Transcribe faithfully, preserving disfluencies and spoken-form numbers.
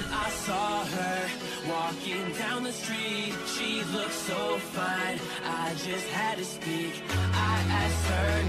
I saw her walking down the street. She looked so fine, I just had to speak. I asked her